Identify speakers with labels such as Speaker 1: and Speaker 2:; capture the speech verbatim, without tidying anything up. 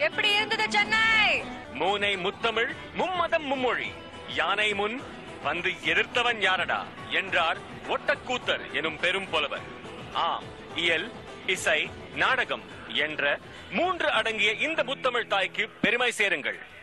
Speaker 1: எப்படி இருந்தது சென்னை?
Speaker 2: மூனை முத்தமிழ் மும்மதம் மும்மொழி யானை முன் வந்து எதிர்த்தவன் யாரடா என்றார் ஒட்டக்கூத்தர் எனும் பெரும் புலவர். ஆம், இயல், இசை, நாடகம் என்ற மூன்று அடங்கிய இந்த முத்தமிழ் தாய்க்கு பெருமை சேருங்கள்.